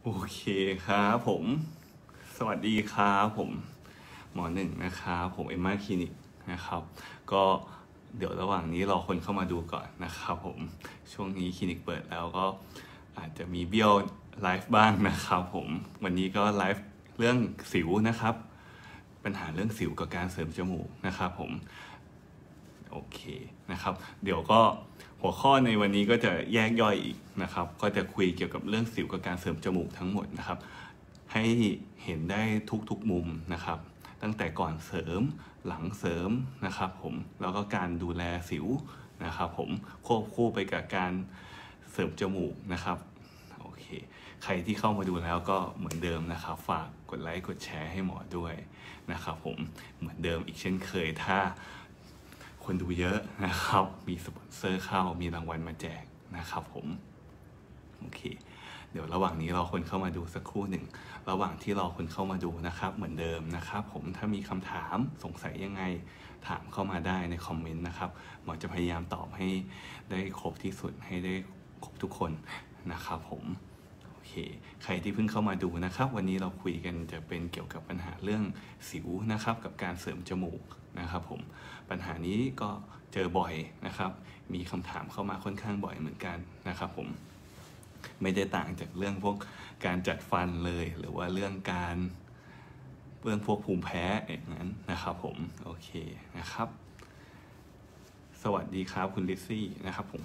โอเคครับผมสวัสดีครับผมหมอหนึ่งนะครับผมเอ็มม่าคลินิกนะครับก็เดี๋ยวระหว่างนี้รอคนเข้ามาดูก่อนนะครับผมช่วงนี้คลินิกเปิดแล้วก็อาจจะมีเบี้ยวไลฟ์บ้างนะครับผมวันนี้ก็ไลฟ์เรื่องสิวนะครับปัญหาเรื่องสิวกับการเสริมจมูกนะครับผมโอเคนะครับเดี๋ยวก็หัวข้อในวันนี้ก็จะแยกย่อยอีกนะครับก็จะคุยเกี่ยวกับเรื่องสิวกับการเสริมจมูกทั้งหมดนะครับให้เห็นได้ทุกมุมนะครับตั้งแต่ก่อนเสริมหลังเสริมนะครับผมแล้วก็การดูแลสิวนะครับผมควบคู่ไปกับการเสริมจมูกนะครับโอเคใครที่เข้ามาดูแล้วก็เหมือนเดิมนะครับฝากกดไลค์กดแชร์ให้หมอด้วยนะครับผมเหมือนเดิมอีกเช่นเคยถ้าคนดูเยอะนะครับมีสปอนเซอร์เข้ามีรางวัลมาแจกนะครับผมโอเคเดี๋ยวระหว่างนี้รอคนเข้ามาดูสักครู่หนึ่งระหว่างที่รอคนเข้ามาดูนะครับเหมือนเดิมนะครับผมถ้ามีคำถามสงสัยยังไงถามเข้ามาได้ในคอมเมนต์นะครับหมอจะพยายามตอบให้ได้ครบที่สุดให้ได้ครบทุกคนนะครับผมโอเคใครที่เพิ่งเข้ามาดูนะครับวันนี้เราคุยกันจะเป็นเกี่ยวกับปัญหาเรื่องสิวนะครับกับการเสริมจมูกนะครับผมปัญหานี้ก็เจอบ่อยนะครับมีคำถามเข้ามาค่อนข้างบ่อยเหมือนกันนะครับผมไม่ได้ต่างจากเรื่องพวกการจัดฟันเลยหรือว่าเรื่องพวกภูมิแพ้อย่างนั้นนะครับผมโอเคนะครับสวัสดีครับคุณลิซซี่นะครับผม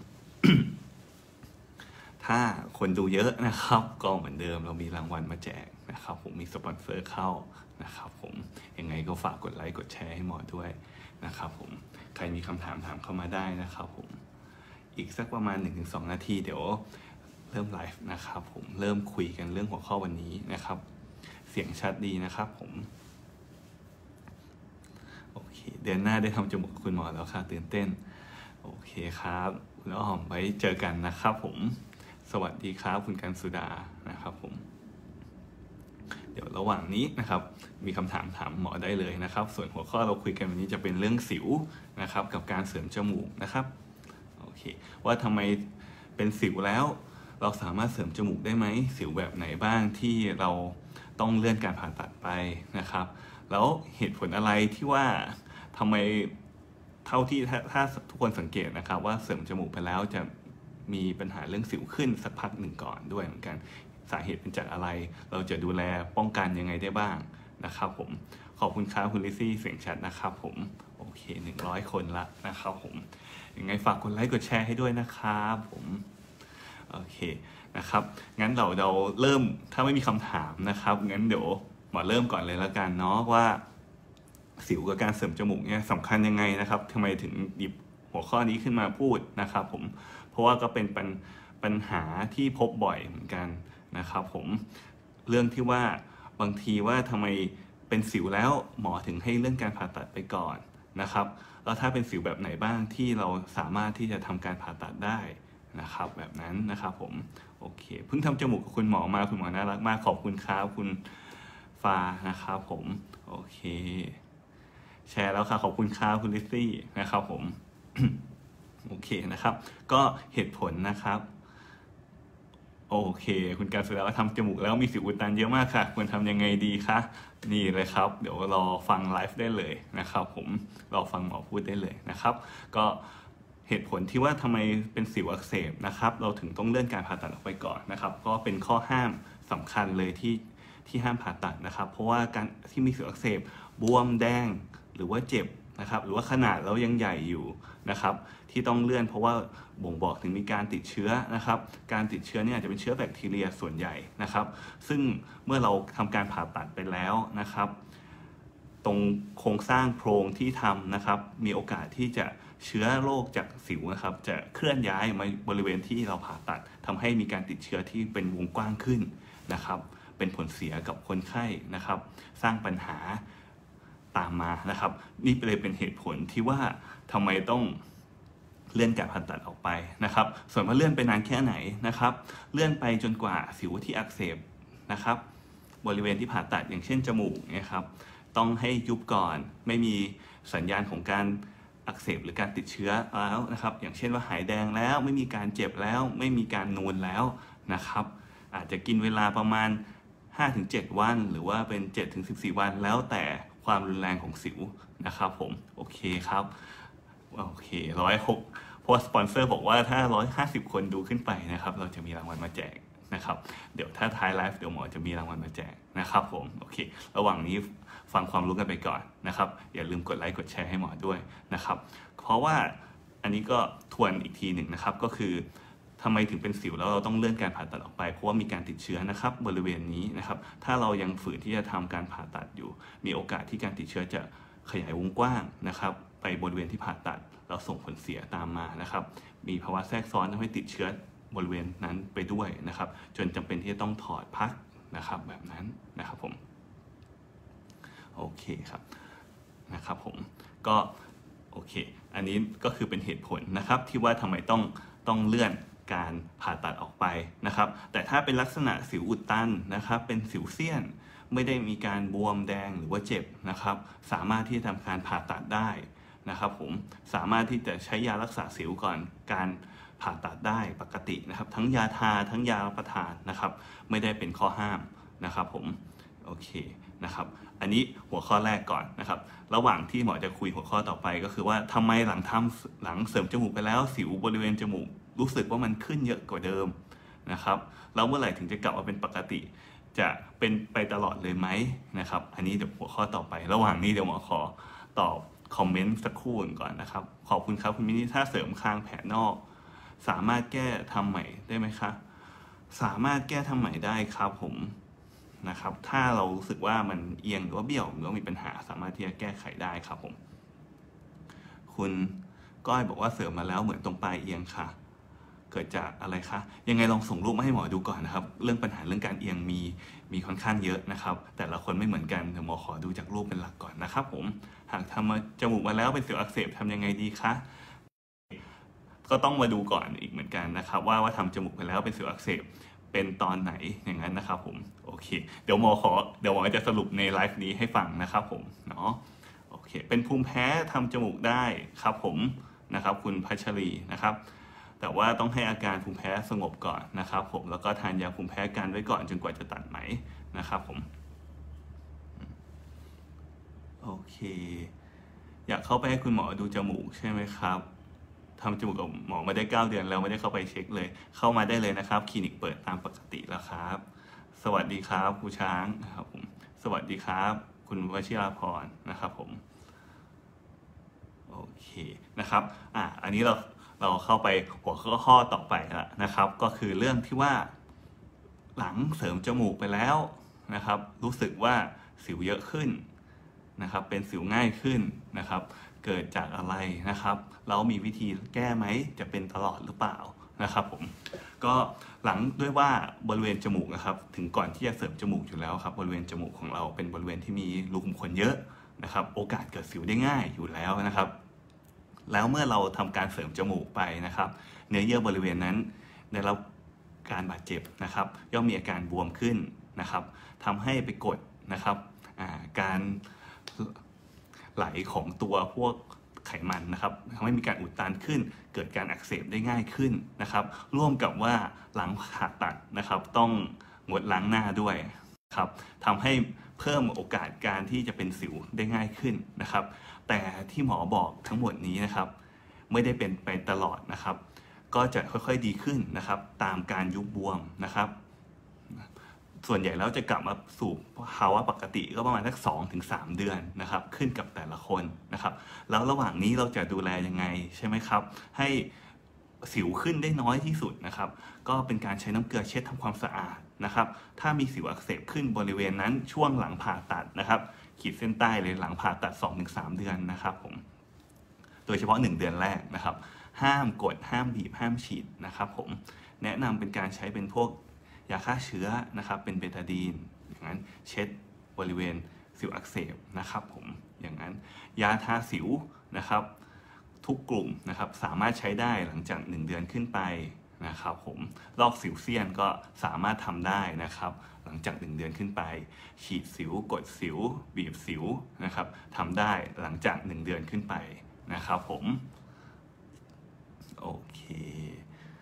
ถ้าคนดูเยอะนะครับก็เหมือนเดิมเรามีรางวัลมาแจกนะครับผมมีสปอนเซอร์เข้านะครับผมยังไงก็ฝากกดไลค์กดแชร์ให้หมอด้วยนะครับผมใครมีคำถามถามเข้ามาได้นะครับผมอีกสักประมาณ 1-2 นาทีเดี๋ยวเริ่มไลฟ์นะครับผมเริ่มคุยกันเรื่องหัวข้อวันนี้นะครับเสียงชัดดีนะครับผมโอเคเดือนหน้าได้ทำจมูกคุณหมอแล้วค่ะตื่นเต้นโอเคครับแล้วหอมไว้เจอกันนะครับผมสวัสดีครับคุณกันสุดานะครับผมเดี๋ยวระหว่างนี้นะครับมีคำถามถามหมอได้เลยนะครับส่วนหัวข้อเราคุยกันวันนี้จะเป็นเรื่องสิวนะครับกับการเสริมจมูกนะครับโอเคว่าทำไมเป็นสิวแล้วเราสามารถเสริมจมูกได้ไหมสิวแบบไหนบ้างที่เราต้องเลื่อนการผ่าตัดไปนะครับแล้วเหตุผลอะไรที่ว่าทำไมเท่าที่ถ้าทุกคนสังเกตนะครับว่าเสริมจมูกไปแล้วจะมีปัญหาเรื่องสิวขึ้นสักพักหนึ่งก่อนด้วยเหมือนกันสาเหตุเป็นจากอะไรเราจะดูแลป้องกันยังไงได้บ้างนะครับผมขอบคุณครับคุณลิซี่เสียงชัดนะครับผมโอเค100 คนละนะครับผมยังไงฝากกดไลค์กดแชร์ให้ด้วยนะครับผมโอเคนะครับงั้นเราเริ่มถ้าไม่มีคำถามนะครับงั้นเดี๋ยวมาเริ่มก่อนเลยแล้วกันเนาะว่าสิวกับการเสริมจมูกเนี่ยสำคัญยังไงนะครับทำไมถึงหยิบหัวข้อนี้ขึ้นมาพูดนะครับผมเพราะว่าก็เป็นปัญหาที่พบบ่อยเหมือนกันนะครับผมเรื่องที่ว่าบางทีว่าทำไมเป็นสิวแล้วหมอถึงให้เลื่อนการผ่าตัดไปก่อนนะครับแล้วถ้าเป็นสิวแบบไหนบ้างที่เราสามารถที่จะทำการผ่าตัดได้นะครับแบบนั้นนะครับผมโอเคเพิ่งทำจมูกกับคุณหมอมาคุณหมอน่ารักมากขอบคุณครับคุณฟ้านะครับผมโอเคแชร์แล้วค่ะขอบคุณครับคุณลิซซี่นะครับผม โอเคนะครับก็เหตุผลนะครับโอเคคุณการแสดงว่าทำจมูกแล้วมีสิวอุดตันเยอะมากค่ะควรทำยังไงดีคะนี่เลยครับเดี๋ยวรอฟังไลฟ์ได้เลยนะครับผมรอฟังหมอพูดได้เลยนะครับก็เหตุผลที่ว่าทำไมเป็นสิวอักเสบนะครับเราถึงต้องเลื่อนการผ่าตัดออกไปก่อนนะครับก็เป็นข้อห้ามสำคัญเลยที่ห้ามผ่าตัดนะครับเพราะว่าการที่มีสิวอักเสบบวมแดงหรือว่าเจ็บนะครับหรือว่าขนาดแล้วยังใหญ่อยู่นะครับที่ต้องเลื่อนเพราะว่าบ่งบอกถึงมีการติดเชื้อนะครับการติดเชื้อเนี่ยอาจจะเป็นเชื้อแบคทีเรียส่วนใหญ่นะครับซึ่งเมื่อเราทำการผ่าตัดไปแล้วนะครับตรงโครงสร้างโพรงที่ทำนะครับมีโอกาสที่จะเชื้อโรคจากสิวนะครับจะเคลื่อนย้ายมาบริเวณที่เราผ่าตัดทำให้มีการติดเชื้อที่เป็นวงกว้างขึ้นนะครับเป็นผลเสียกับคนไข้นะครับสร้างปัญหาตามมานะครับนี่เลยเป็นเหตุผลที่ว่าทำไมต้องเลื่อนการผ่าตัดออกไปนะครับส่วนว่าเลื่อนไปนานแค่ไหนนะครับเลื่อนไปจนกว่าสิวที่อักเสบนะครับบริเวณที่ผ่าตัดอย่างเช่นจมูกนะครับต้องให้ยุบก่อนไม่มีสัญญาณของการอักเสบหรือการติดเชื้อแล้วนะครับอย่างเช่นว่าหายแดงแล้วไม่มีการเจ็บแล้วไม่มีการนูนแล้วนะครับอาจจะกินเวลาประมาณ 5-7 วันหรือว่าเป็น 7-14 วันแล้วแต่ความรุนแรงของสิวนะครับผมโอเคครับโอเค106เพราะสปอนเซอร์บอกว่าถ้า150 คนดูขึ้นไปนะครับเราจะมีรางวัลมาแจกนะครับเดี๋ยวถ้าท้ายไลฟ์เดี๋ยวหมอจะมีรางวัลมาแจกนะครับผมโอเคระหว่างนี้ฟังความรู้กันไปก่อนนะครับอย่าลืมกดไลค์กดแชร์ให้หมอด้วยนะครับเพราะว่าอันนี้ก็ทวนอีกทีหนึ่งนะครับก็คือทำไมถึงเป็นสิวแล้วเราต้องเลื่อนการผ่าตัดออกไปเพราะว่ามีการติดเชื้อนะครับบริเวณนี้นะครับถ้าเรายังฝืนที่จะทำการผ่าตัดอยู่มีโอกาสที่การติดเชื้อจะขยายวงกว้างนะครับไปบริเวณที่ผ่าตัดเราส่งผลเสียตามมานะครับมีภาวะแทรกซ้อนทำให้ติดเชื้อบริเวณนั้นไปด้วยนะครับจนจำเป็นที่จะต้องถอดพักนะครับแบบนั้นนะครับผมโอเคครับนะครับผมก็โอเคอันนี้ก็คือเป็นเหตุผลนะครับที่ว่าทำไมต้องเลื่อนการผ่าตัดออกไปนะครับแต่ถ้าเป็นลักษณะสิวอุดตันนะครับเป็นสิวเซียนไม่ได้มีการบวมแดงหรือว่าเจ็บนะครับสามารถที่จะทำการผ่าตัดได้นะครับผมสามารถที่จะใช้ยารักษาสิวก่อนการผ่าตัดได้ปกตินะครับทั้งยาทาทั้งยารับประทานนะครับไม่ได้เป็นข้อห้ามนะครับผมโอเคนะครับอันนี้หัวข้อแรกก่อนนะครับระหว่างที่หมอจะคุยหัวข้อต่อไปก็คือว่าทำไมหลังเสริมจมูกไปแล้วสิวบริเวณจมูกรู้สึกว่ามันขึ้นเยอะกว่าเดิมนะครับแล้วเมื่อไหร่ถึงจะกลับมาเป็นปกติจะเป็นไปตลอดเลยไหมนะครับอันนี้เดี๋ยวหัวข้อต่อไประหว่างนี้เดี๋ยวหมอขอตอบคอมเมนต์สักครู่ก่อนนะครับขอบคุณครับคุณมินิถ้าเสริมคางแผลนอกสามารถแก้ทำใหม่ได้ไหมคะสามารถแก้ทำใหม่ได้ครับผมนะครับถ้าเรารู้สึกว่ามันเอียงหรือว่าเบี้ยวหรือว่ามีปัญหาสามารถที่จะแก้ไขได้ครับผมคุณก้อยบอกว่าเสริมมาแล้วเหมือนตรงปลายเอียงค่ะเกิดจากอะไรคะยังไงลองส่งรูปมาให้หมอดูก่อนนะครับเรื่องปัญหาเรื่องการเอียงมีค่อนข้างเยอะนะครับแต่ละคนไม่เหมือนกันเดี๋ยวหมอขอดูจากรูปเป็นหลักก่อนนะครับผมหากทำจมูกมาแล้วเป็นสิวอักเสบทำยังไงดีคะก็ต้องมาดูก่อนอีกเหมือนกันนะครับว่าทำจมูกไปแล้วเป็นสิวอักเสบเป็นตอนไหนอย่างนั้นนะครับผมโอเคเดี๋ยวหมอจะสรุปในไลฟ์นี้ให้ฟังนะครับผมเนาะโอเคเป็นภูมิแพ้ทำจมูกได้ครับผมนะครับคุณพัชรีนะครับแต่ว่าต้องให้อาการภูมิแพ้สงบก่อนนะครับผมแล้วก็ทานยาภูมิแพ้กันไว้ก่อนจนกว่าจะตัดไหมนะครับผมโอเคอยากเข้าไปให้คุณหมอดูจมูกใช่ไหมครับทำจมูกกับหมอมาได้9 เดือนแล้วไม่ได้เข้าไปเช็คเลยเข้ามาได้เลยนะครับคลินิกเปิดตามปกติแล้วครับสวัสดีครับครูช้างนะครับผมสวัสดีครับคุณวชิราพรนะครับผมโอเคนะครับอันนี้เราเข้าไปหัวข้อต่อไปแล้วนะครับก็คือเรื่องที่ว่าหลังเสริมจมูกไปแล้วนะครับรู้สึกว่าสิวเยอะขึ้นนะครับเป็นสิวง่ายขึ้นนะครับเกิดจากอะไรนะครับเรามีวิธีแก้ไหมจะเป็นตลอดหรือเปล่านะครับผมก็หลังด้วยว่าบริเวณจมูกนะครับถึงก่อนที่จะเสริมจมูกอยู่แล้วครับบริเวณจมูกของเราเป็นบริเวณที่มีรูขุมขนเยอะนะครับโอกาสเกิดสิวได้ง่ายอยู่แล้วนะครับแล้วเมื่อเราทำการเสริมจมูกไปนะครับเนื้อเยื่อบริเวณนั้นได้รับการบาดเจ็บนะครับย่อมมีอาการบวมขึ้นนะครับทำให้ไปกดนะครับการไหลของตัวพวกไขมันนะครับทำให้มีการอุดตันขึ้นเกิดการอักเสบได้ง่ายขึ้นนะครับร่วมกับว่าหลังผ่าตัดนะครับต้องงดล้างหน้าด้วยครับทำให้เพิ่มโอกาสการที่จะเป็นสิวได้ง่ายขึ้นนะครับแต่ที่หมอบอกทั้งหมดนี้นะครับไม่ได้เป็นไปตลอดนะครับก็จะค่อยๆดีขึ้นนะครับตามการยุบบวมนะครับส่วนใหญ่แล้วจะกลับมาสู่ภาวะปกติก็ประมาณสัก2-3 เดือนนะครับขึ้นกับแต่ละคนนะครับแล้วระหว่างนี้เราจะดูแลยังไงใช่ไหมครับให้สิวขึ้นได้น้อยที่สุดนะครับก็เป็นการใช้น้ำเกลือเช็ดทำความสะอาดนะครับถ้ามีสิวอักเสบขึ้นบริเวณนั้นช่วงหลังผ่าตัดนะครับขีดเส้นใต้เลยหลังผ่าตัด2-3 เดือนนะครับผมโดยเฉพาะ1 เดือนแรกนะครับห้ามกดห้ามบีบห้ามฉีดนะครับผมแนะนำเป็นการใช้เป็นพวกยาฆ่าเชื้อนะครับเป็นเบตาดีนอย่างนั้นเช็ดบริเวณสิวอักเสบนะครับผมอย่างนั้นยาทาสิวนะครับทุกกลุ่มนะครับสามารถใช้ได้หลังจาก1 เดือนขึ้นไปนะครับผมลอกสิวเซียนก็สามารถทำได้นะครับหลังจาก1 เดือนขึ้นไปฉีดสิวกดสิวบีบสิวนะครับทำได้หลังจาก1 เดือนขึ้นไปนะครับผมโอเคอั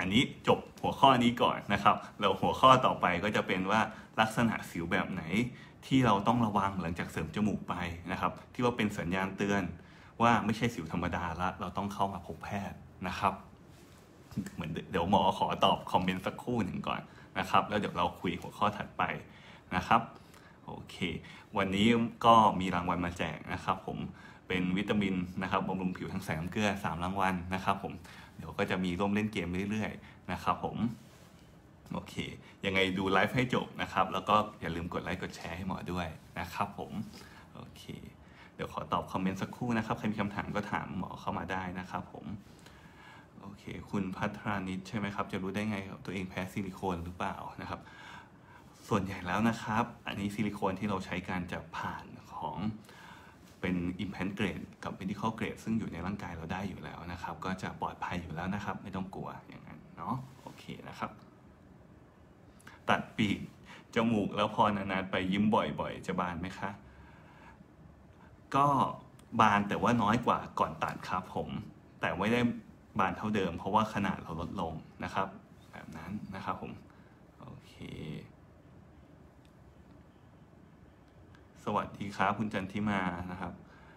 อันนี้จบหัวข้อนี้ก่อนนะครับแล้วหัวข้อต่อไปก็จะเป็นว่าลักษณะสิวแบบไหนที่เราต้องระวังหลังจากเสริมจมูกไปนะครับที่ว่าเป็นสัญญาณเตือนว่าไม่ใช่สิวธรรมดาละเราต้องเข้ามาพบแพทย์นะครับเหมือนเดี๋ยวหมอขอตอบคอมเมนต์สักครู่หนึ่งก่อนนะครับแล้วเดี๋ยวเราคุยหัวข้อถัดไปนะครับโอเควันนี้ก็มีรางวัลมาแจกนะครับผมเป็นวิตามินนะครับบำรุงผิวทั้งแสงน้ำเกลือ3รางวัลนะครับผมเดี๋ยวก็จะมีร่วมเล่นเกมเรื่อยๆนะครับผมโอเคยังไงดูไลฟ์ให้จบนะครับแล้วก็อย่าลืมกดไลค์กดแชร์ให้หมอด้วยนะครับผมโอเคเดี๋ยวขอตอบคอมเมนต์สักครู่นะครับใครมีคำถามก็ถามหมอเข้ามาได้นะครับผมโอเคคุณพัทรานิชใช่ไหมครับจะรู้ได้ไงครับตัวเองแพ้ซิลิโคนหรือเปล่านะครับส่วนใหญ่แล้วนะครับอันนี้ซิลิโคนที่เราใช้กันจะผ่านของเป็น implant grade กับ medical grade ซึ่งอยู่ในร่างกายเราได้อยู่แล้วนะครับก็จะปลอดภัยอยู่แล้วนะครับไม่ต้องกลัวอย่างนั้นเนาะโอเคนะครับตัดปีกจมูกแล้วพอนานๆไปยิ้มบ่อยๆจะบานไหมคะก็บานแต่ว่าน้อยกว่าก่อนตัดครับผมแต่ไม่ได้บานเท่าเดิมเพราะว่าขนาดเราลดลงนะครับแบบนั้นนะครับผมโอเคสวัสดีครับคุณจันทิมานะครับ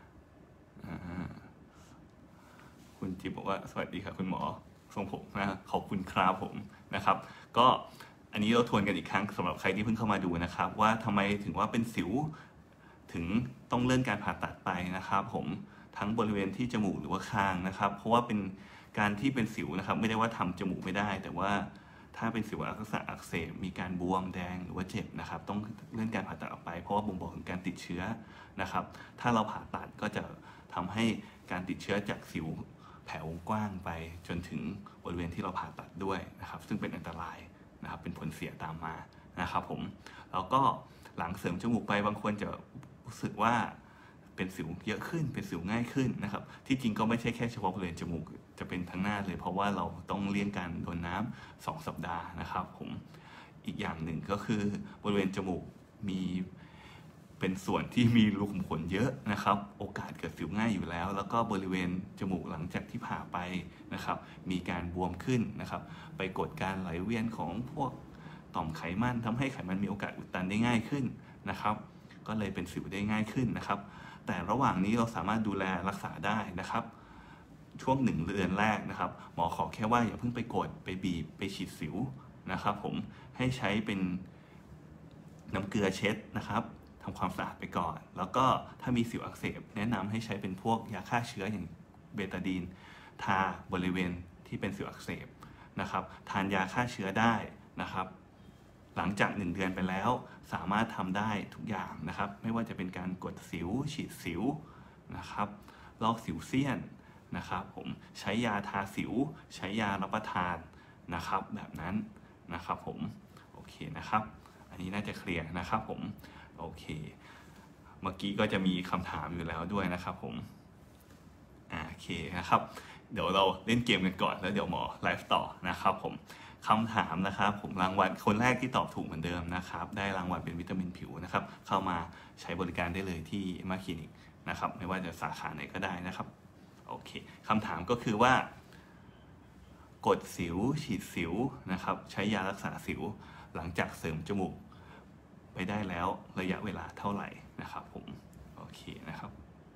คุณจิ๊บบอกว่าสวัสดีครับคุณหมอทรงผมนะขอบคุณครับผมนะครับก็อันนี้เราทวนกันอีกครั้งสำหรับใครที่เพิ่งเข้ามาดูนะครับว่าทำไมถึงว่าเป็นสิวถึงต้องเลื่อนการผ่าตัดไปนะครับผมทั้งบริเวณที่จมูกหรือว่าคางนะครับเพราะว่าเป็นการที่เป็นสิวนะครับไม่ได้ว่าทำจมูกไม่ได้แต่ว่าถ้าเป็นสิวลักษณะอักเสบมีการบวมแดงหรือว่าเจ็บนะครับต้องเลื่อนการผ่าตัดออกไปเพราะว่าบ่งบอกถึงการติดเชื้อนะครับถ้าเราผ่าตัดก็จะทำให้การติดเชื้อจากสิวแผ่วงกว้างไปจนถึงบริเวณที่เราผ่าตัดด้วยนะครับซึ่งเป็นอันตรายนะครับเป็นผลเสียตามมานะครับผมแล้วก็หลังเสริมจมูกไปบางคนจะรู้สึกว่าเป็นสิวเยอะขึ้นเป็นสิวง่ายขึ้นนะครับที่จริงก็ไม่ใช่แค่เฉพาะบริเวณจมูกจะเป็นทั้งหน้าเลยเพราะว่าเราต้องเลี่ยงการโดนน้ำ2 สัปดาห์นะครับผมอีกอย่างหนึ่งก็คือบริเวณจมูกมีเป็นส่วนที่มีรูขุมขนเยอะนะครับโอกาสเกิดสิวง่ายอยู่แล้วแล้วก็บริเวณจมูกหลังจากที่ผ่าไปนะครับมีการบวมขึ้นนะครับไปกดการไหลเวียนของพวกต่อมไขมันทำให้ไขมันมีโอกาสอุดตันได้ง่ายขึ้นนะครับก็เลยเป็นสิวได้ง่ายขึ้นนะครับแต่ระหว่างนี้เราสามารถดูแลรักษาได้นะครับช่วง1 เดือนแรกนะครับหมอขอแค่ว่าอย่าเพิ่งไปกดไปบีบไปฉีดสิวนะครับผมให้ใช้เป็นน้ำเกลือเช็ดนะครับทำความสะอาดไปก่อนแล้วก็ถ้ามีสิวอักเสบแนะนำให้ใช้เป็นพวกยาฆ่าเชื้ออย่างเบตาดีนทาบริเวณที่เป็นสิวอักเสบนะครับทานยาฆ่าเชื้อได้นะครับหลังจาก1 เดือนไปแล้วสามารถทำได้ทุกอย่างนะครับไม่ว่าจะเป็นการกดสิวฉีดสิวนะครับลอกสิวเสี้ยนนะครับผมใช้ยาทาสิวใช้ยารับประทานนะครับแบบนั้นนะครับผมโอเคนะครับอันนี้น่าจะเคลียร์นะครับผมโอเคเมื่อกี้ก็จะมีคำถามอยู่แล้วด้วยนะครับผมโอเคนะครับเดี๋ยวเราเล่นเกมกันก่อนแล้วเดี๋ยวหมอไลฟ์ต่อนะครับผมคำถามนะครับผมรางวัลคนแรกที่ตอบถูกเหมือนเดิมนะครับได้รางวัลเป็นวิตามินผิวนะครับเข้ามาใช้บริการได้เลยที่มาคลินิกนะครับไม่ว่าจะสาขาไหนก็ได้นะครับโอเคคำถามก็คือว่ากดสิวฉีดสิวนะครับใช้ยารักษาสิวหลังจากเสริมจมูกไปได้แล้วระยะเวลาเท่าไหร่นะครับผมโอเคนะครับ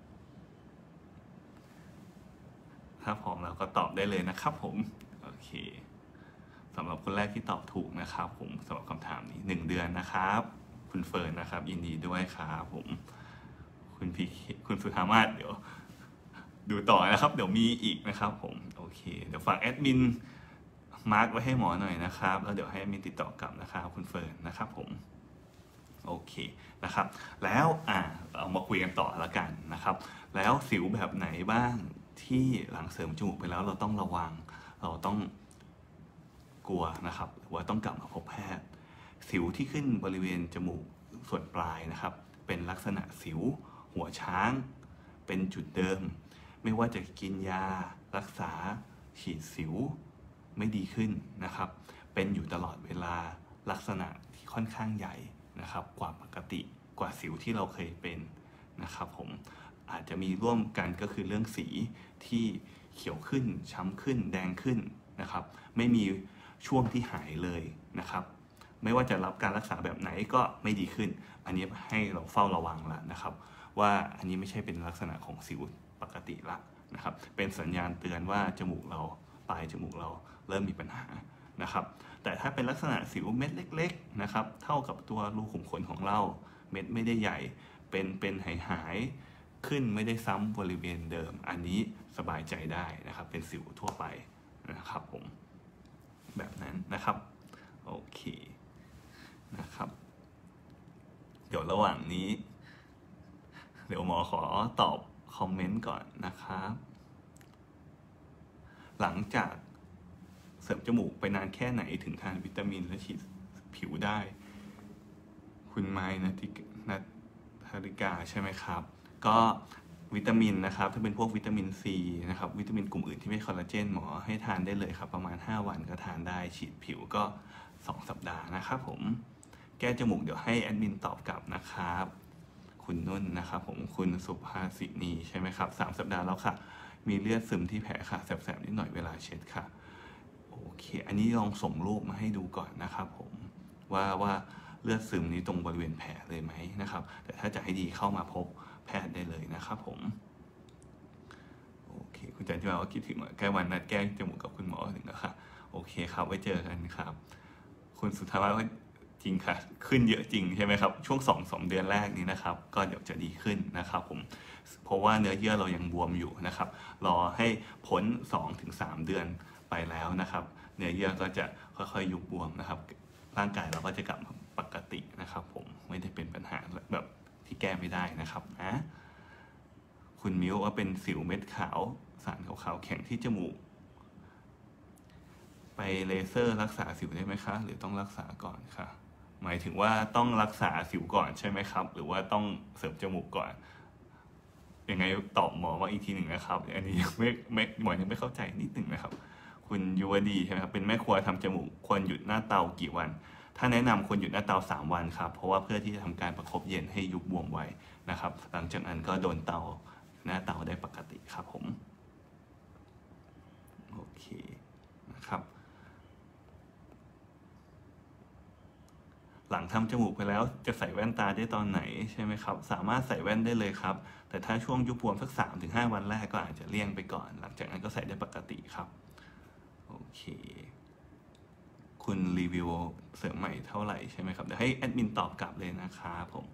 ถ้าพร้อมแล้วก็ตอบได้เลยนะครับผมโอเคสำหรับคนแรกที่ตอบถูกนะครับผมสำหรับคำถามนี้1 เดือนนะครับคุณเฟิร์นนะครับยินดีด้วยครับผมคุณสุธามาศเดี๋ยวดูต่อนะครับเดี๋ยวมีอีกนะครับผมโอเคเดี๋ยวฝากแอดมินมาร์กไว้ให้หมอหน่อยนะครับแล้วเดี๋ยวให้แอดมินติดต่อกลับนะครับคุณเฟิร์นนะครับผมโอเคนะครับแล้วเรามาคุยกันต่อแล้วกันนะครับแล้วสิวแบบไหนบ้างที่หลังเสริมจมูกไปแล้วเราต้องระวังเราต้องกลัวนะครับหรือว่าต้องกลับมาพบแพทย์สิวที่ขึ้นบริเวณจมูกส่วนปลายนะครับเป็นลักษณะสิวหัวช้างเป็นจุดเดิมไม่ว่าจะกินยารักษาฉีดสิวไม่ดีขึ้นนะครับเป็นอยู่ตลอดเวลาลักษณะที่ค่อนข้างใหญ่นะครับกว่าปกติกว่าสิวที่เราเคยเป็นนะครับผมอาจจะมีร่วมกันก็คือเรื่องสีที่เขียวขึ้นช้ำขึ้นแดงขึ้นนะครับไม่มีช่วงที่หายเลยนะครับไม่ว่าจะรับการรักษาแบบไหนก็ไม่ดีขึ้นอันนี้ให้เราเฝ้าระวังแล้วนะครับว่าอันนี้ไม่ใช่เป็นลักษณะของสิวปกติละนะครับเป็นสัญญาณเตือนว่าจมูกเราปลายจมูกเราเริ่มมีปัญหานะครับแต่ถ้าเป็นลักษณะสิวเม็ดเล็กๆนะครับเท่ากับตัวรูขุมขนของเราเม็ดไม่ได้ใหญ่เป็นหายขึ้นไม่ได้ซ้ำบริเวณเดิมอันนี้สบายใจได้นะครับเป็นสิวทั่วไปนะครับผมแบบนั้นนะครับโอเคนะครับเดี๋ยวระหว่างนี้เดี๋ยวหมอขอตอบคอมเมนต์ก่อนนะครับหลังจากเสริมจมูกไปนานแค่ไหนถึงทานวิตามินและฉีดผิวได้คุณไม้นัทริกาใช่ไหมครับก็วิตามินนะครับถ้าเป็นพวกวิตามินซีนะครับวิตามินกลุ่มอื่นที่ไม่คอลลาเจนหมอให้ทานได้เลยครับประมาณ5วันก็ทานได้ฉีดผิวก็2สัปดาห์นะครับผมแก้จมูกเดี๋ยวให้แอดมินตอบกลับนะครับคุณนุ่นนะครับผมคุณสุภาสินีใช่ไหมครับ3สัปดาห์แล้วค่ะมีเลือดซึมที่แผลค่ะแสบๆนิดหน่อยเวลาเช็ดค่ะโอเคอันนี้ลองส่งรูปมาให้ดูก่อนนะครับผมว่าเลือดซึมนี้ตรงบริเวณแผลเลยไหมนะครับแต่ถ้าจะให้ดีเข้ามาพบแพทย์ได้เลยนะครับผมโอเคคุณจันทิมาว่าคิดถึงใกล้วันนัดแก้จมูกกับคุณหมอถึงแล้วค่ะโอเคครับไว้เจอกันครับคุณสุธาว่าจริงค่ะขึ้นเยอะจริงใช่ไหมครับช่วง2 เดือนแรกนี้นะครับก็เดี๋ยวจะดีขึ้นนะครับผมเพราะว่าเนื้อเยื่อเรายังบวมอยู่นะครับรอให้พ้น2-3 เดือนไปแล้วนะครับเนื้อเยื่อก็จะค่อยๆยุบบวมนะครับร่างกายเราก็จะกลับมาปกตินะครับผมไม่ได้เป็นปัญหาแบบที่แก้ไม่ได้นะครับนะคุณมิวว่าเป็นสิวเม็ดขาวสารขาวๆแข็งที่จมูกไปเลเซอร์รักษาสิวได้ไหมคะหรือต้องรักษาก่อนคะหมายถึงว่าต้องรักษาสิวก่อนใช่ไหมครับหรือว่าต้องเสริมจมูกก่อนยังไงตอบหมอมาอีกทีหนึ่งนะครับอันนี้ยังไม่หมอยังไม่เข้าใจนิดหนึ่งนะครับคุณยุวดีใช่ไหมครับเป็นแม่ครัวทำจมูกควรหยุดหน้าเตากี่วันถ้าแนะนำควรหยุดหน้าเตา3 วันครับเพราะว่าเพื่อที่จะทำการประคบเย็นให้ยุบบวมไวนะครับหลังจากนั้นก็โดนเตาหน้าเตาได้ปกติครับผมโอเคนะครับหลังทำจมูกไปแล้วจะใส่แว่นตาได้ตอนไหนใช่ไหมครับสามารถใส่แว่นได้เลยครับแต่ถ้าช่วงยุบบวมสัก3-5 วันแรกก็อาจจะเลี่ยงไปก่อนหลังจากนั้นก็ใส่ได้ปกติครับโอเคคุณรีวิวเสริมใหม่เท่าไหร่ใช่ไหมครับเดี๋ยวให้แอดมินตอบกลับเลยนะครับผม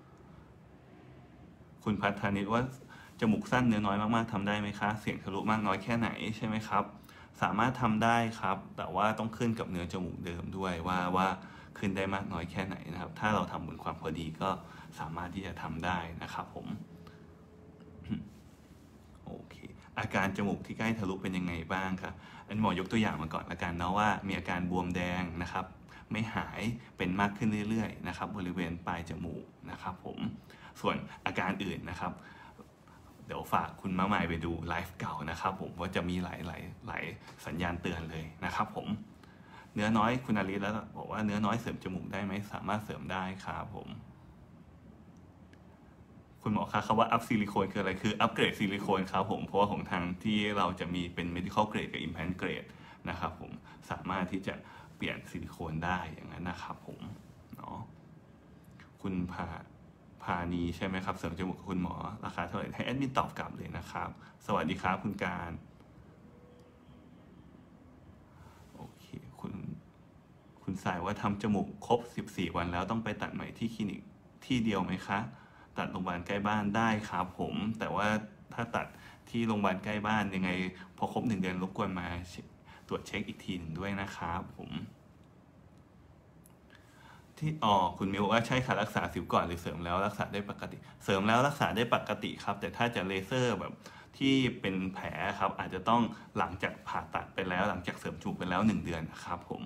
คุณพัฒนิตว่าจมูกสั้นเนื้อน้อยมากๆทำได้ไหมคะเสียงทะลุมากน้อยแค่ไหนใช่ไหมครับสามารถทำได้ครับแต่ว่าต้องขึ้นกับเนื้อจมูกเดิมด้วยว่าขึ้นได้มากน้อยแค่ไหนนะครับถ้าเราทำบนความพอดีก็สามารถที่จะทำได้นะครับผมโอเคอาการจมูกที่ใกล้ทะลุเป็นยังไงบ้างครับอันหมอยกตัวอย่างมาก่อนละกันเนาะว่ามีอาการบวมแดงนะครับไม่หายเป็นมากขึ้นเรื่อยๆนะครับบริเวณปลายจมูกนะครับผมส่วนอาการอื่นนะครับเดี๋ยวฝากคุณมะหมายไปดูไลฟ์เก่านะครับผมว่าจะมีหลายสัญญาณเตือนเลยนะครับผมเนื้อน้อยคุณอาริแล้วบอกว่าเนื้อน้อยเสริมจมูกได้ไหมสามารถเสริมได้ครับผมคุณหมอคะคำว่าอัพซิลิโคนคืออะไรคืออัปเกรดซิลิโคนครับผมเพราะว่าของทางที่เราจะมีเป็น medical grade กับ implant grade นะครับผมสามารถที่จะเปลี่ยนซิลิโคนได้อย่างนั้นนะครับผมเนาะคุณพานีใช่ไหมครับเสริมจมูกกับคุณหมอราคาเท่าไหร่ให้แอดมินตอบกลับเลยนะครับสวัสดีครับคุณการโอเคคุณสายว่าทำจมูกครบ14 วันแล้วต้องไปตัดใหม่ที่คลินิกที่เดียวไหมคะตัดโรงพยาบาลใกล้บ้านได้ครับผมแต่ว่าถ้าตัดที่โรงพยาบาลใกล้บ้านยังไงพอครบ1 เดือนรบกวนมาตรวจเช็คอีกทีหนึ่งด้วยนะครับผมที่คุณมิวว่าใช่ค่ะรักษาสิวก่อนหรือเสริมแล้วรักษาได้ปกติเสริมแล้วรักษาได้ปกติครับแต่ถ้าจะเลเซอร์แบบที่เป็นแผลครับอาจจะต้องหลังจากผ่าตัดไปแล้วหลังจากเสริมจมูกไปแล้ว1 เดือนครับผม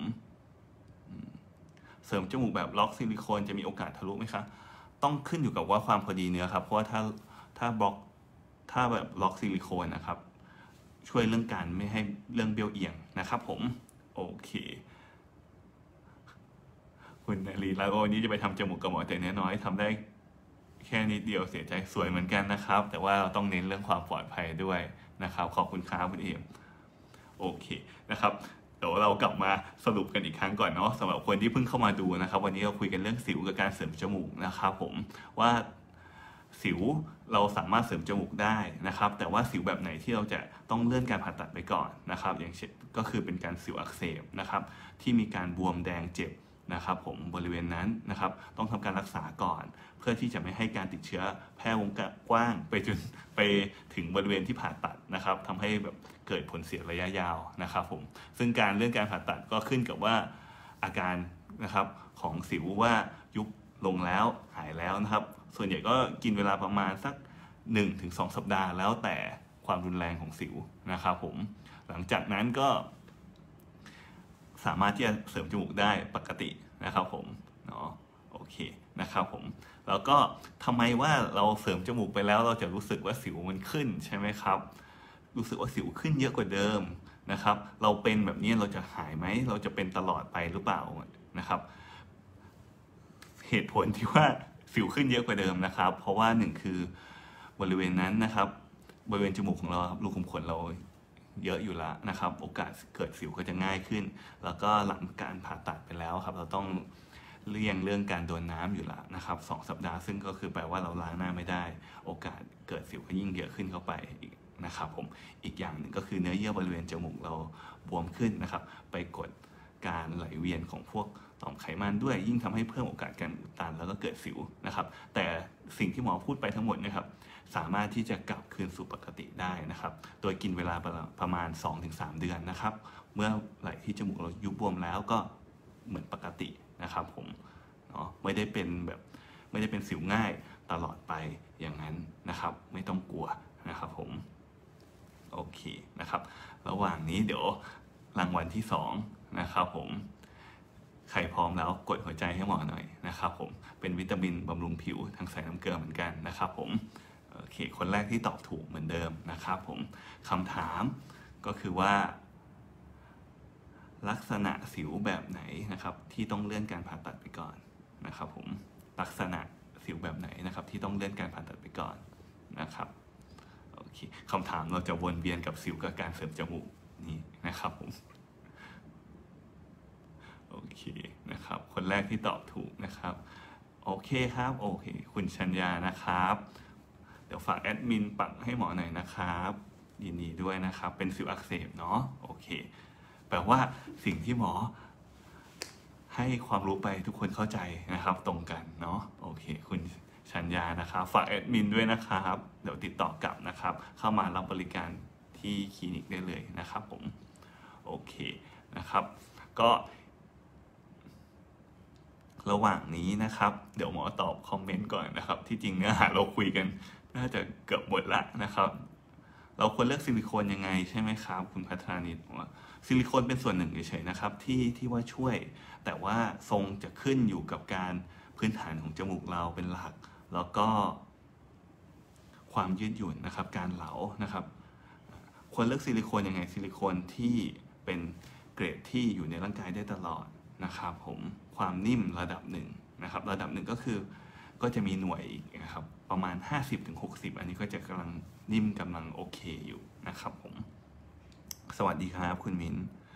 เสริมจมูกแบบล็อกซิลิโคนจะมีโอกาสทะลุไหมคะต้องขึ้นอยู่กับว่าความพอดีเนื้อครับเพราะว่าถ้าบล็อกถ้าแบบล็อกซิลิโคนนะครับช่วยเรื่องการไม่ให้เรื่องเบี้ยวเอียงนะครับผมโอเคคุณลีลาโอนี้จะไปทำจมูกกับหมอแต่เนื้อน้อยทำได้แค่นิดเดียวเสียใจสวยเหมือนกันนะครับแต่ว่าเราต้องเน้นเรื่องความปลอดภัยด้วยนะครับขอบคุณครับคุณเอมโอเคนะครับเดี๋ยวเรากลับมาสรุปกันอีกครั้งก่อนเนาะสำหรับคนที่เพิ่งเข้ามาดูนะครับวันนี้เราคุยกันเรื่องสิวกับการเสริมจมูกนะครับผมว่าสิวเราสามารถเสริมจมูกได้นะครับแต่ว่าสิวแบบไหนที่เราจะต้องเลื่อนการผ่าตัดไปก่อนนะครับอย่างเช่นก็คือเป็นการสิวอักเสบนะครับที่มีการบวมแดงเจ็บนะครับผมบริเวณนั้นนะครับต้องทำการรักษาก่อนเพื่อที่จะไม่ให้การติดเชื้อแพร่วงกว้างไปจนไปถึงบริเวณที่ผ่าตัดนะครับทำให้แบบเกิดผลเสียระยะยาวนะครับผมซึ่งการเลื่อนการผ่าตัดก็ขึ้นกับว่าอาการนะครับของสิวว่ายุบลงแล้วหายแล้วนะครับส่วนใหญ่ก็กินเวลาประมาณสัก 1-2 สัปดาห์แล้วแต่ความรุนแรงของสิวนะครับผมหลังจากนั้นก็สามารถที่จะเสริมจมูกได้ปกตินะครับผมเนาะโอเคนะครับผมแล้วก็ทำไมว่าเราเสริมจมูกไปแล้วเราจะรู้สึกว่าสิวมันขึ้นใช่ไหมครับรู้สึกว่าสิวขึ้นเยอะกว่าเดิมนะครับเราเป็นแบบนี้เราจะหายไหมเราจะเป็นตลอดไปหรือเปล่านะครับเหตุผลที่ว่าสิวขึ้นเยอะกว่าเดิมนะครับเพราะว่าหนึ่งคือบริเวณนั้นนะครับบริเวณจมูกของเรารูขุมขนเราเยอะอยู่แล้วนะครับโอกาสเกิดสิวก็จะง่ายขึ้นแล้วก็หลังการผ่าตัดไปแล้วครับเราต้องเลี่ยงเรื่องการโดนน้ำอยู่แล้วนะครับ2 สัปดาห์ซึ่งก็คือแปลว่าเราล้างหน้าไม่ได้โอกาสเกิดสิวก็ยิ่งเยอะขึ้นเข้าไปอีกนะครับผมอีกอย่างหนึ่งก็คือเนื้อเยื่อบริเวณจมูกเราบวมขึ้นนะครับไปกดการไหลเวียนของพวกต่อมไขมันด้วยยิ่งทำให้เพิ่มโอกาสการอุดตันแล้วก็เกิดสิวนะครับแต่สิ่งที่หมอพูดไปทั้งหมดนะครับสามารถที่จะกลับคืนสู่ปกติได้นะครับโดยกินเวลาประมาณ 2-3 เดือนนะครับเมื่อไหร่ที่จมูกเรายุบบวมแล้วก็เหมือนปกตินะครับผมเนาะไม่ได้เป็นสิวง่ายตลอดไปอย่างนั้นนะครับไม่ต้องกลัวนะครับผมโอเคนะครับระหว่างนี้เดี๋ยวรางวัลที่2นะครับผมใครพร้อมแล้วกดหัวใจให้หมอหน่อยนะครับผมเป็นวิตามินบำรุงผิวทางสายน้ำเกลือเหมือนกันนะครับผมโอเคคนแรกที่ตอบถูกเหมือนเดิมนะครับผมคำถามก็คือว่าลักษณะสิวแบบไหนนะครับที่ต้องเลื่อนการผ่าตัดไปก่อนนะครับผมลักษณะสิวแบบไหนนะครับที่ต้องเลื่อนการผ่าตัดไปก่อนนะครับโอเคคำถามเราจะวนเวียนกับสิวกับการเสริมจมูกนี่นะครับผมโอเคนะครับคนแรกที่ตอบถูกนะครับโอเคครับโอเคคุณชัญญานะครับเดี๋ยวฝากแอดมินปักให้หมอหน่อยนะครับยินดีด้วยนะครับเป็นสิวอักเสบเนาะโอเคแปลว่าสิ่งที่หมอให้ความรู้ไปทุกคนเข้าใจนะครับตรงกันเนาะโอเคคุณชัญญานะครับฝากแอดมินด้วยนะครับเดี๋ยวติดต่อกลับนะครับเข้ามารับบริการที่คลินิกได้เลยนะครับผมโอเคนะครับก็ระหว่างนี้นะครับเดี๋ยวหมอตอบคอมเมนต์ก่อนนะครับที่จริงเนื้อหาเราคุยกันน่าจะเกือบหมดละนะครับเราควรเลือกซิลิโคนยังไงใช่ไหมครับคุณพัฒนานิตว่าซิลิโคนเป็นส่วนหนึ่งเฉยๆนะครับที่ว่าช่วยแต่ว่าทรงจะขึ้นอยู่กับการพื้นฐานของจมูกเราเป็นหลักแล้วก็ความยืดหยุ่นนะครับการเหลานะครับควรเลือกซิลิโคนยังไงซิลิโคนที่เป็นเกรดที่อยู่ในร่างกายได้ตลอดนะครับผมความนิ่มระดับหนึ่งนะครับระดับหนึ่งก็คือก็จะมีหน่วยอีกนะครับประมาณ 50-60 อันนี้ก็จะกำลังนิ่มกำลังโอเคอยู่นะครับผมสวัสดีครับคุณมิ้น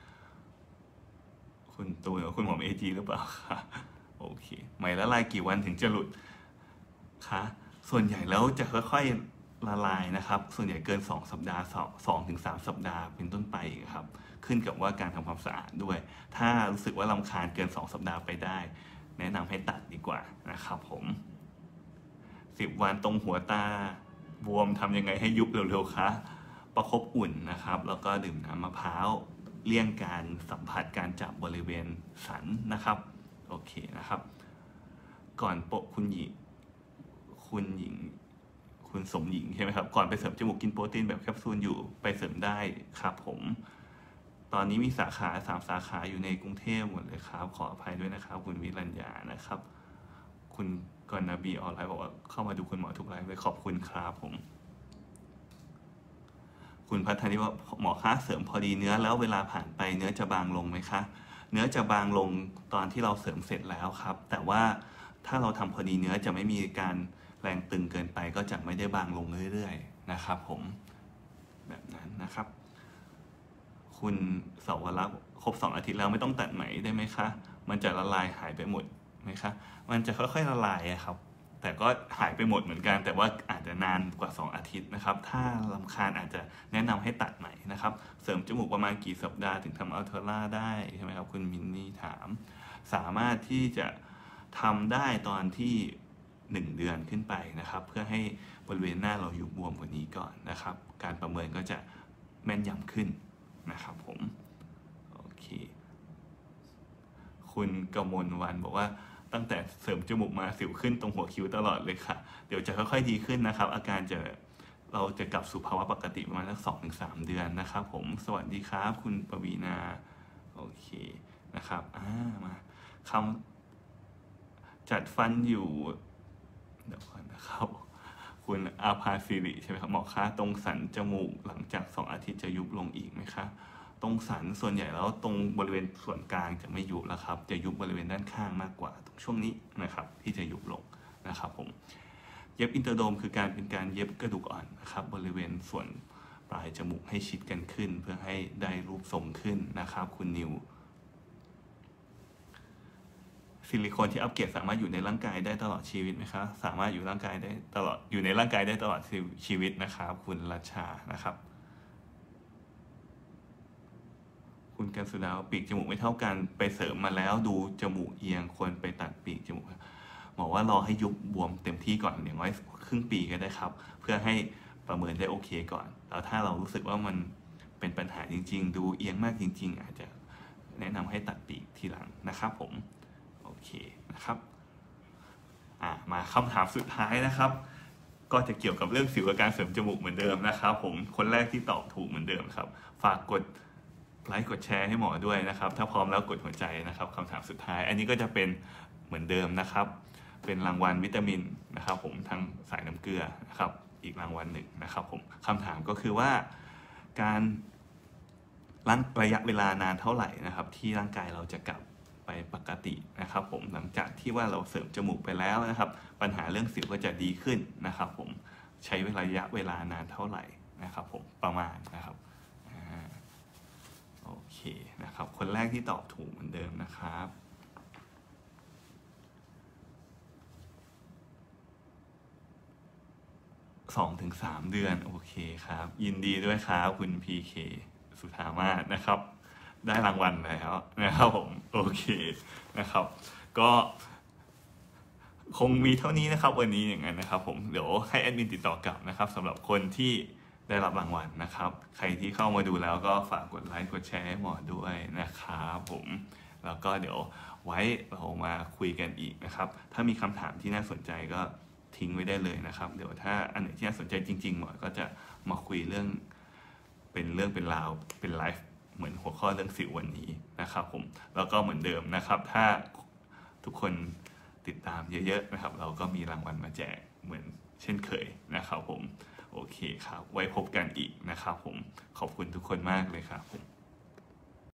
คุณตัวคุณหมอเอจีหรือเปล่าคะโอเคไหมละลายกี่วันถึงจะหลุดคะส่วนใหญ่แล้วจะค่อยๆละลายนะครับส่วนใหญ่เกิน2 สัปดาห์2-3 สัปดาห์เป็นต้นไปครับขึ้นกับว่าการทำความสะอาดด้วยถ้ารู้สึกว่ารำคาญเกิน2 สัปดาห์ไปได้แนะนำให้ตัดดีกว่านะครับผม10 วันตรงหัวตาบวมทำยังไงให้ยุบเร็วๆคะประคบอุ่นนะครับแล้วก็ดื่มน้ำมะพร้าวเลี่ยงการสัมผัสการจับบริเวณสันนะครับโอเคนะครับก่อนโปะคุณหญิงคุณสมหญิงใช่ไหมครับก่อนไปเสริมจมูกกินโปรตีนแบบแคปซูลอยู่ไปเสริมได้ครับผมตอนนี้มีสาขา3 สาขาอยู่ในกรุงเทพหมดเลยครับขออภัยด้วยนะครับคุณวิรัญญานะครับคุณกรณบีออนไลน์บอกว่าเข้ามาดูคุณหมอทุกไลฟ์เลยขอบคุณครับผมคุณพัฒนิว่าหมอคะเสริมพอดีเนื้อแล้วเวลาผ่านไปเนื้อจะบางลงไหมคะเนื้อจะบางลงตอนที่เราเสริมเสร็จแล้วครับแต่ว่าถ้าเราทำพอดีเนื้อจะไม่มีการแรงตึงเกินไปก็จะไม่ได้บางลงเรื่อยๆนะครับผมแบบนั้นนะครับคุคุณสาวรักษ์ครบ2 อาทิตย์แล้วไม่ต้องตัดไหมได้ไหมคะมันจะละลายหายไปหมดไหมคะมันจะค่อยๆละลายครับแต่ก็หายไปหมดเหมือนกันแต่ว่าอาจจะนานกว่า2 อาทิตย์นะครับถ้ารำคาญอาจจะแนะนำให้ตัดใหม่นะครับเสริมจมูกประมาณกี่สัปดาห์ถึงทำอัลเทอร่าได้ใช่ไหมครับคุณมินนี่ถามสามารถที่จะทำได้ตอนที่1 เดือนขึ้นไปนะครับเพื่อให้บริเวณหน้าเราอยู่บวมกว่านี้ก่อนนะครับการประเมินก็จะแม่นยำขึ้นนะครับผมโอเคคุณกมลวันบอกว่าตั้งแต่เสริมจมูกมาสิวขึ้นตรงหัวคิ้วตลอดเลยค่ะเดี๋ยวจะค่อยๆดีขึ้นนะครับอาการเราจะกลับสู่ภาวะปกติประมาณสัก2-3 เดือนนะครับผมสวัสดีครับคุณปวีณาโอเคนะครับมาคำจัดฟันอยู่เดี๋ยวก่อนนะครับคุณอาภาสิริใช่ไหมครับหมอคะตรงสันจมูกหลังจาก2 อาทิตย์จะยุบลงอีกไหมคะตรงสันส่วนใหญ่แล้วตรงบริเวณส่วนกลางจะไม่ยุบแล้วครับจะยุบบริเวณด้านข้างมากกว่าตรงช่วงนี้นะครับที่จะยุบลงนะครับผมเย็บอินเตอร์โดมคือเป็นการเย็บกระดูกอ่อนนะครับบริเวณส่วนปลายจมูกให้ชิดกันขึ้นเพื่อให้ได้รูปทรงขึ้นนะครับคุณนิวซิลิโคนที่อัปเกรดสามารถอยู่ในร่างกายได้ตลอดชีวิตไหมครับสามารถอยู่ในร่างกายได้ตลอดชีวิตนะครับคุณรัชชานะครับคุณกันสุดาวปีกจมูกไม่เท่ากันไปเสริมมาแล้วดูจมูกเอียงควรไปตัดปีกจมูกหมอว่ารอให้ยุบบวมเต็มที่ก่อนอย่างน้อยครึ่งปีก็ได้ครับเพื่อให้ประเมินได้โอเคก่อนแล้วถ้าเรารู้สึกว่ามันเป็นปัญหาจริงๆดูเอียงมากจริงๆอาจจะแนะนำให้ตัดปีกทีหลังนะครับผมโอเคนะครับมาคำถามสุดท้ายนะครับก็จะเกี่ยวกับเรื่องสิวกับการเสริมจมูกเหมือนเดิมนะครับผมคนแรกที่ตอบถูกเหมือนเดิมครับฝากกดไลค์กดแชร์ให้หมอด้วยนะครับถ้าพร้อมแล้วกดหัวใจนะครับคำถามสุดท้ายอันนี้ก็จะเป็นเหมือนเดิมนะครับเป็นรางวัลวิตามินนะครับผมทางสายน้ำเกลือนะครับอีกรางวัลหนึ่งนะครับผมคำถามก็คือว่าการระยะเวลานานเท่าไหร่นะครับที่ร่างกายเราจะกลับไปปกตินะครับผมหลังจากที่ว่าเราเสริมจมูกไปแล้วนะครับปัญหาเรื่องสิวก็จะดีขึ้นนะครับผมใช้ระยะเวลานานเท่าไหร่นะครับผมประมาณนะครับโอเคนะครับคนแรกที่ตอบถูกเหมือนเดิมนะครับ2-3 เดือนโอเคครับยินดีด้วยครับคุณ PK สุธามาศนะครับได้รางวัลแล้วนะครับผมโอเคนะครับก็คงมีเท่านี้นะครับวันนี้อย่างนั้นนะครับผมเดี๋ยวให้แอดมินติดต่อกลับนะครับสำหรับคนที่ได้รับรางวัลนะครับใครที่เข้ามาดูแล้วก็ฝากกดไลค์กดแชร์ให้หมอด้วยนะครับผมแล้วก็เดี๋ยวไว้เรามาคุยกันอีกนะครับถ้ามีคำถามที่น่าสนใจก็ทิ้งไว้ได้เลยนะครับเดี๋ยวถ้าอันไหนที่น่าสนใจจริงๆหมอก็จะมาคุยเรื่องเป็นราวเป็นไลฟ์เหมือนหัวข้อเรื่องสิววันนี้นะครับผมแล้วก็เหมือนเดิมนะครับถ้าทุกคนติดตามเยอะๆนะครับเราก็มีรางวัลมาแจกเหมือนเช่นเคยนะครับผมโอเคครับไว้พบกันอีกนะครับผมขอบคุณทุกคนมากเลยครับผม